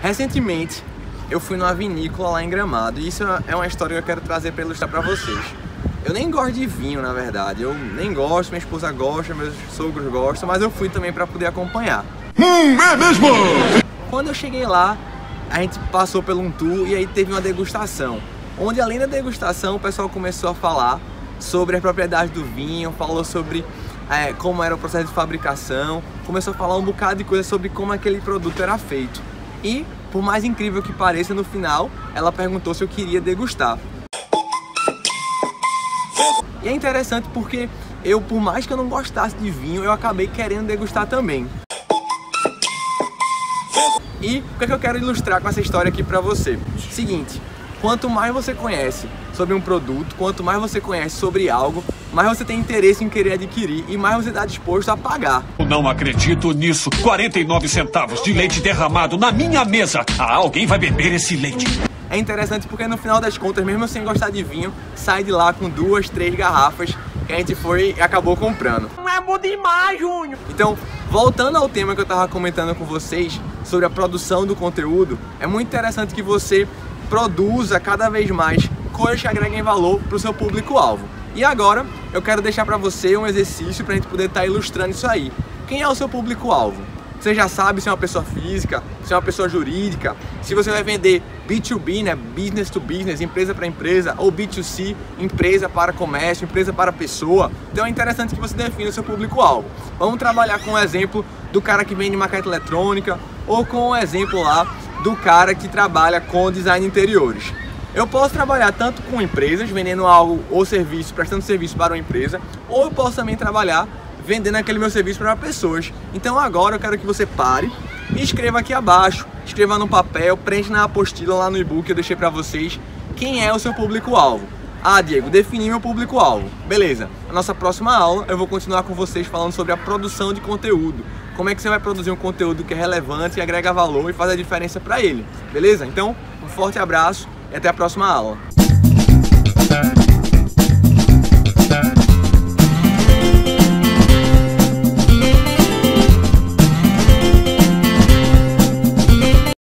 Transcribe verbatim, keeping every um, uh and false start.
Recentemente, eu fui numa vinícola lá em Gramado e isso é uma história que eu quero trazer para ilustrar para vocês. Eu nem gosto de vinho, na verdade, eu nem gosto, minha esposa gosta, meus sogros gostam, mas eu fui também para poder acompanhar. Hum, é mesmo? Quando eu cheguei lá, a gente passou por um tour e aí teve uma degustação, onde além da degustação o pessoal começou a falar sobre as propriedades do vinho, falou sobre é, como era o processo de fabricação, começou a falar um bocado de coisa sobre como aquele produto era feito. E, por mais incrível que pareça, no final, ela perguntou se eu queria degustar. E é interessante porque eu, por mais que eu não gostasse de vinho, eu acabei querendo degustar também. E o que é que eu quero ilustrar com essa história aqui pra você? Seguinte, quanto mais você conhece sobre um produto, quanto mais você conhece sobre algo, mais você tem interesse em querer adquirir e mais você está disposto a pagar. Eu não acredito nisso. quarenta e nove centavos de leite derramado na minha mesa. Ah, alguém vai beber esse leite. É interessante porque no final das contas, mesmo sem gostar de vinho, sai de lá com duas, três garrafas que a gente foi e acabou comprando. Não é bom demais, Júnior! Então, voltando ao tema que eu estava comentando com vocês sobre a produção do conteúdo, é muito interessante que você produza cada vez mais coisas que agreguem valor para o seu público-alvo. E agora, eu quero deixar para você um exercício para a gente poder estar ilustrando isso aí. Quem é o seu público-alvo? Você já sabe se é uma pessoa física, se é uma pessoa jurídica, se você vai vender B dois B, né, business to business, empresa para empresa, ou B dois C, empresa para comércio, empresa para pessoa. Então é interessante que você defina o seu público-alvo. Vamos trabalhar com o exemplo do cara que vende maquete eletrônica, ou com o exemplo lá do cara que trabalha com design de interiores. Eu posso trabalhar tanto com empresas, vendendo algo ou serviço, prestando serviço para uma empresa, ou eu posso também trabalhar vendendo aquele meu serviço para pessoas. Então agora eu quero que você pare e escreva aqui abaixo, escreva no papel, preencha na apostila lá no e-book que eu deixei para vocês quem é o seu público-alvo. Ah, Diego, defini meu público-alvo. Beleza, na nossa próxima aula eu vou continuar com vocês falando sobre a produção de conteúdo. Como é que você vai produzir um conteúdo que é relevante, que agrega valor e faz a diferença para ele. Beleza? Então, um forte abraço e até a próxima aula.